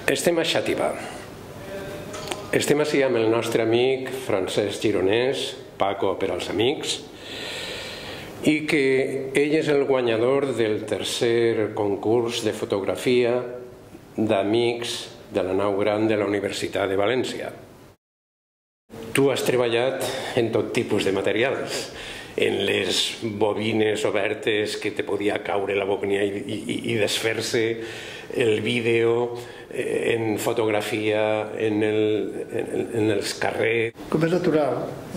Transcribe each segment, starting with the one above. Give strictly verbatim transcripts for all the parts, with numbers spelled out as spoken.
Estem a Xàtiva. Estem així amb el nostre amic Francesc Gironès, Paco per als amics, i que ell és el guanyador del tercer concurs de fotografia d'amics de la nau gran de la Universitat de València. Tu has treballat en tot tipus de materials, en les bobines obertes que te podia caure la bobina i, i, i desfer-se, el vídeo, en fotografia, en, el, en, en els carrers. Com és natural,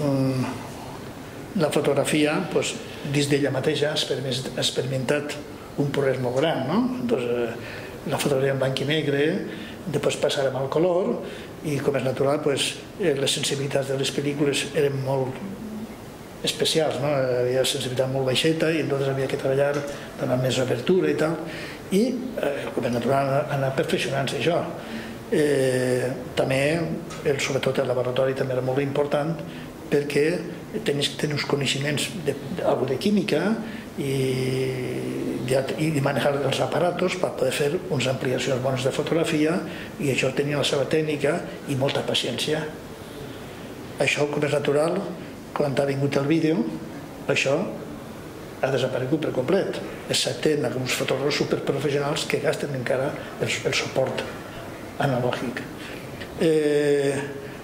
la fotografia, doncs, dins d'ella mateixa ha experimentat un progrés molt gran, no? Doncs, la fotografia en blanc i negre, després passàrem al color, i com és natural, doncs, les sensibilitats de les pel·lícules eren molt especials, no? Havia sensibilitat molt baixeta i llavors havia que treballar donant més obertura i tal, i eh, com és natural anar perfeccionant-se això. Eh, també, el, sobretot el laboratori també era molt important perquè tenies que tenir uns coneixements de, de, de química i, i manejar els aparatos per poder fer unes ampliacions bones de fotografia, i això tenia la seva tècnica i molta paciència. Això, com és natural, quan ha vingut el vídeo, això ha desaparegut per complet, excepte en alguns fotògrafs superprofessionals que gasten encara el, el suport analògic. Eh,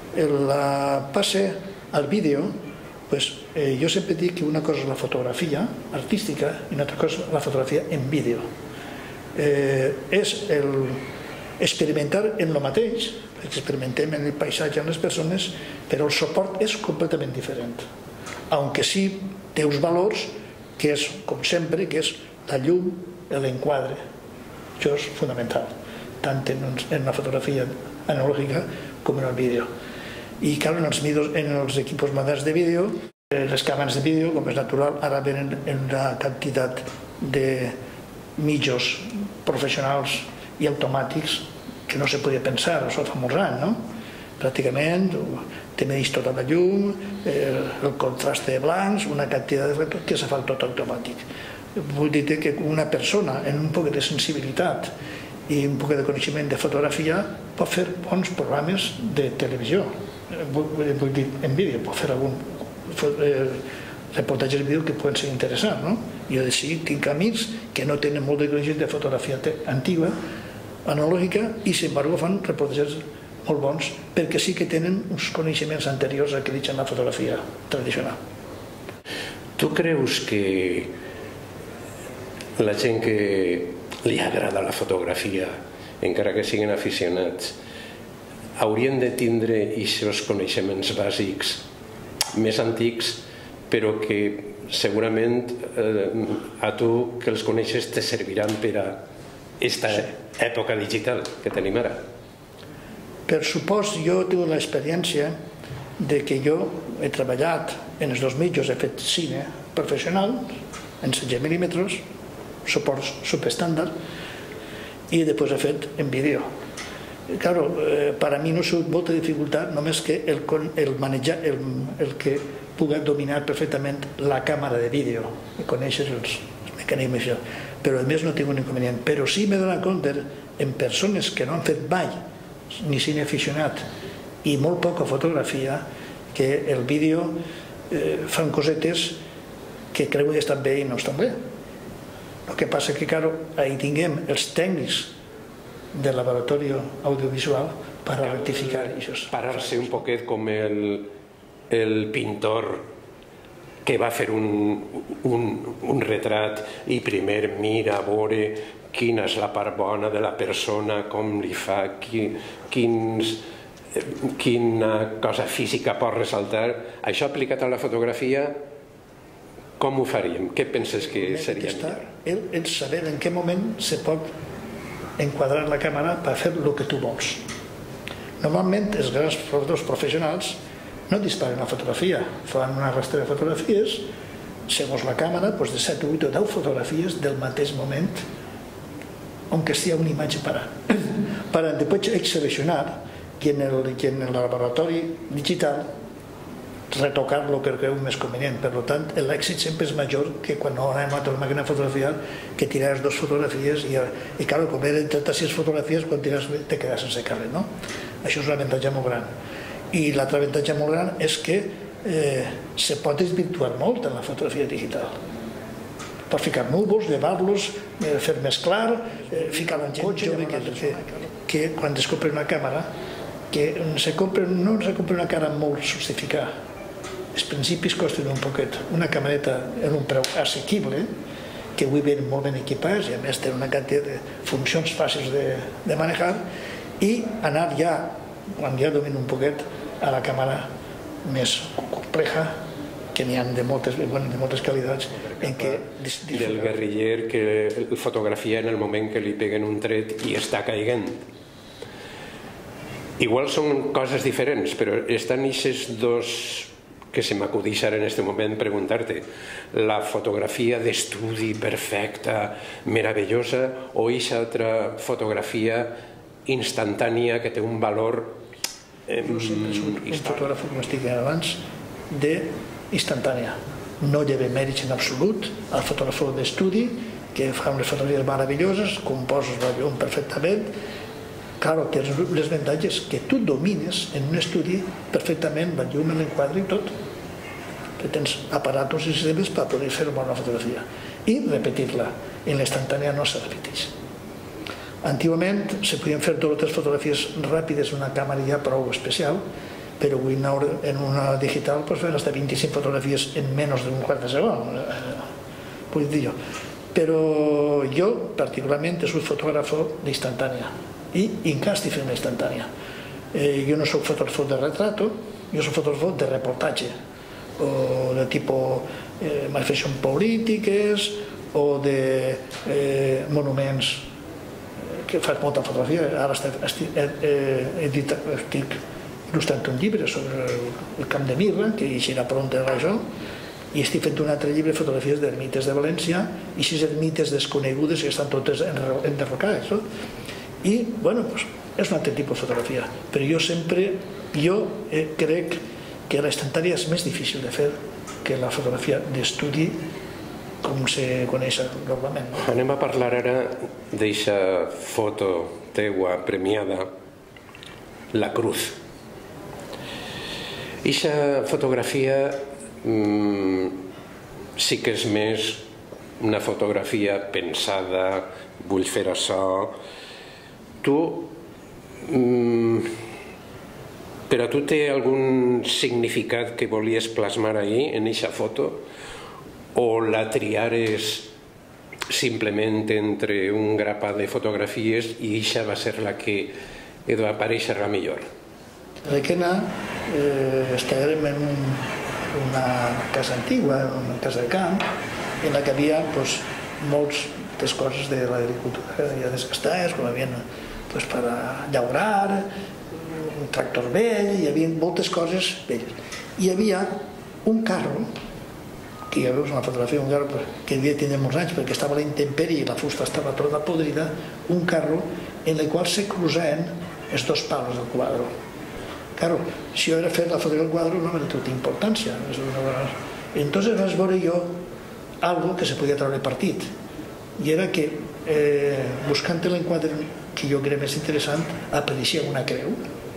la passe al vídeo, pues, eh, jo sempre dic que una cosa és la fotografia artística i una altra cosa és la fotografia en vídeo. Eh, és el experimentar en el mateix, experimentem en el paisatge, en les persones, però el suport és completament diferent. Aunque sí té uns valors que és, com sempre, que és la llum, l'enquadre. Això és fonamental, tant en la fotografia analògica com en el vídeo. I, clar, en els, en els equipos moderns de vídeo, les càmeres de vídeo, com és natural, ara venen en una quantitat de mitjos professionals i automàtics que no se podia pensar, això fa molts anys, no? Pràcticament, te medeix tota la llum, el contrast de blancs, una quantitat de que se fa tot automàtic. Vull dir que una persona amb un poc de sensibilitat i un poc de coneixement de fotografia pot fer bons programes de televisió. Vull dir, en vídeo, pot fer algun reportatges de vídeo que poden ser interessants, no? Jo sí, tinc amics que no tenen molt de coneixement de fotografia antiga, analògica, i sin embargo fan reportatges molt bons perquè sí que tenen uns coneixements anteriors a que deixen la fotografia tradicional. Tu creus que la gent que li agrada la fotografia, encara que siguin aficionats, haurien de tindre aquests coneixements bàsics més antics, però que segurament a tu que els coneixes te serviran per a aquesta època digital que tenim ara? Per supost, jo tinc l'experiència de que jo he treballat en els dos mitjos, he fet cine professional, en setze mil·límetres, suports superestàndard, i després he fet en vídeo. Claro, per a mi no ha sigut molta dificultat, només que el manejar, el que pugui dominar perfectament la càmera de vídeo, i conèixer els mecanismes, però a més no tinc un inconvenient. Però sí m'he donat compte en persones que no han fet mai ni cine aficionat i molt poca fotografia, que el vídeo fan cosetes que creu que estan bé i no estan bé. El que passa que, clar, ahí tinguem els tècnics del laboratori audiovisual per a rectificar això. Parar-se un poquet com el pintor que va fer un retrat i primer mira a veure quina és la part bona de la persona, com li fa, quina cosa física pot ressaltar. Això aplicat a la fotografia, com ho faríem? Què penses que seria millor? El saber en què moment se pot enquadrar la càmera per fer el que tu vols. Normalment els grans fotògrafs professionals no disparen la fotografia, fan una rastre de fotografies, segons la càmera, de set, vuit o deu fotografies del mateix moment on que estigui una imatge parant. Per després seleccionar, i en el laboratori digital retocar el que creu més convenient. Per tant, l'èxit sempre és major que quan no anem a la màquina a fotografiar, que tiraves dues fotografies i, i clar, com eren trenta-sis fotografies, quan tires te quedes sense càrrec, no? Això és un avantatge molt gran. I l'altre avantatge molt gran és que eh, se pot desvirtuar molt en la fotografia digital. Per ficar núvols, llevar-los, eh, fer més clar, eh, ficar en gent jove que, que, que quan es compra una càmera, que se compra, no se compra una càmera molt justificada. Els principis costen un poquet. Una camereta en un preu assequible, que avui ven molt ben equipats i a més té una quantitat de funcions fàcils de, de manejar, i anar ja, quan ja domina un poquet, a la càmera més compleja, que n'hi ha de moltes, bueno, de moltes qualitats, en què... Del guerriller que fotografia en el moment que li peguen un tret i està caigant. Igual són coses diferents, però estan aquests dos que se m'acudeix ara en aquest moment preguntar-te. La fotografia d'estudi perfecta, meravellosa, o aquesta altra fotografia instantània que té un valor eh, un fotògraf, com estic dient abans, d'instantània. No lleva mèrits en absolut al fotògraf d'estudi, que fa unes fotografies meravelloses, composes la llum perfectament. Claro, tens les avantatges que tu domines en un estudi perfectament la llum, l'enquadre i tot. Tens aparatos i sistemes per poder fer una bona fotografia i repetir-la. En l'instantània no se repeteix. Antigament se podien fer dues o tres fotografies ràpides en una càmera ja prou especial, però avui en una digital pots fer fins vint-i-cinc fotografies en menys d'un quart de segon, vull dir jo. Però jo particularment soc fotògraf d'instantània i encara estic fent instantània. Eh, jo no soc fotògraf de retrato, jo soc fotògraf de reportatge, o de tipus eh, manifestacions polítiques o de eh, monuments, que faig molta fotografia. Ara estic, estic, eh, edita, estic il·lustrant un llibre sobre el Camp de Mirra, que eixirà pront a això, i estic fent un altre llibre de fotografies d'ermites de València i sis ermites desconegudes que estan totes enderrocades, no? I, bueno, pues, és un altre tipus de fotografia, però jo sempre, jo eh, crec que la instantània és més difícil de fer que la fotografia d'estudi com se coneix normalment. No? Anem a parlar ara d'eixa foto teua premiada, La Cruz. Eixa fotografia mmm, sí que és més una fotografia pensada, vull fer això. Tu, per a tu té algun significat que volies plasmar ahí, en eixa foto, o la triares simplement entre un grapat de fotografies i eixa va ser la que et va aparèixer la millor? De Quena estàvem en una casa antigua, una casa de camp, en la que hi havia moltes coses de l'agricultura ja desgastades, com havien per a llaurar, un tractor vell, hi havia moltes coses velles. Hi havia un carro, que ja veus una fotografia, un carro que devia tenir molts anys perquè estava a la intempèrie i la fusta estava tota podrida, un carro en el qual se cruzaven els dos pals del quadre. Claro, si jo era fer la fotografia del quadre no me tenia importància. Entonces vaig veure jo algo que se podia treure partit, i era que eh, buscant l'enquadre que jo crec més interessant apareixia una creu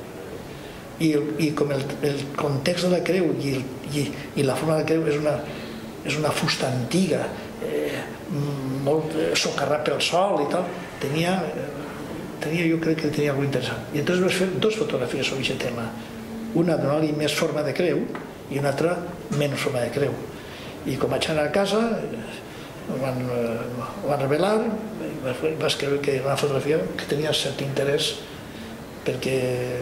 i, i com el, el context de la creu i, i, i la forma de la creu és una, és una fusta antiga eh, molt socarrat pel sol i tal, tenia, tenia jo crec que tenia alguna cosa interessant. I entonces vaig fer dues fotografies sobre aquest tema, una donant-li més forma de creu i una altra menys forma de creu. I com vaig anar a casa ho van, ho van revelar i vaig creure que era una fotografia que tenia cert interès perquè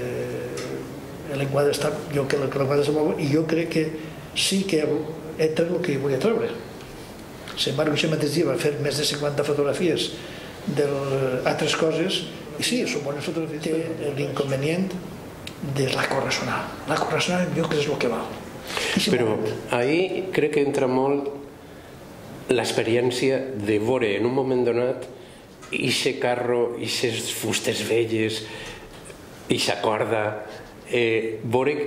l'enquadre està, jo crec que l'enquadre està molt bo i jo crec que sí que he tret el que volia treure. Sin embargo, aquest mateix dia va fer més de cinquanta fotografies d'altres coses i sí, són bones fotografies. Té l'inconvenient de la corresonal. La corresonal jo crec que és el que val. Però ahí crec que entra molt l'experiència de veure en un moment donat ixe carro, ixes fustes velles, ixa corda, veure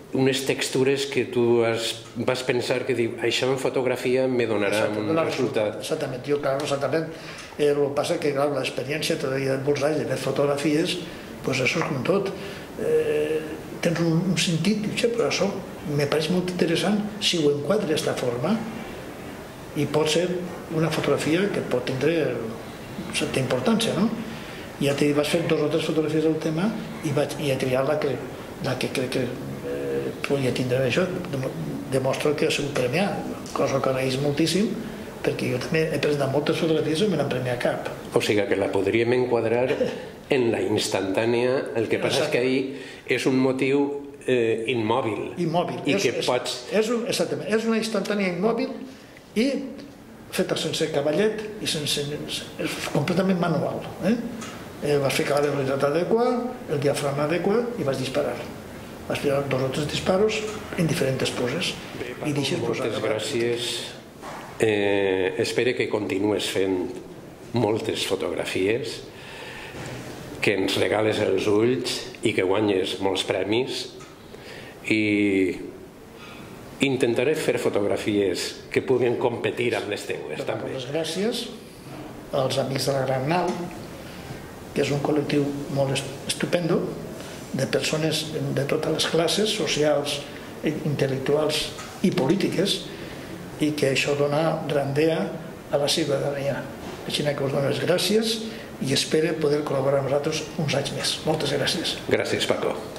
unes textures que tu vas pensar que diu, això en fotografia me donarà un resultat. Exactament, jo, clar, exactament. El que passa que, clar, l'experiència todavía de molts anys de fer fotografies, doncs això és com tot. Tens un sentit, dius, però això me pareix molt interessant si ho enquadre d'esta forma, i pot ser una fotografia que pot tindre certa importància, no? Ja t'hi vas fer dos o tres fotografies del tema i he triat la que crec que podia tindre això, demostra que ha sigut premiat, cosa que agraeix moltíssim, perquè jo també he presentat moltes fotografies i no me n'han premiat cap. O sigui que la podríem enquadrar en la instantània, el que passa és que ahir és un motiu immòbil. Immòbil, exactament, és una instantània immòbil i feta sense cavallet i completament manual. Vas fer la velocitat adequada, el diafragma adequat i vas disparar. Vas tirar dos o tres disparos en diferents poses. Moltes gràcies. Espero que continues fent moltes fotografies, que ens regales els ulls i que guanyes molts premis, i intentaré fer fotografies que puguin competir amb les teues també. Moltes gràcies als amics de la Gran Nau, que és un col·lectiu molt estupendo, de persones de totes les classes socials, intel·lectuals i polítiques, i que això dona grandea a la ciutadania. Així que us dono les gràcies i espero poder col·laborar amb vosaltres uns anys més. Moltes gràcies. Gràcies, Paco.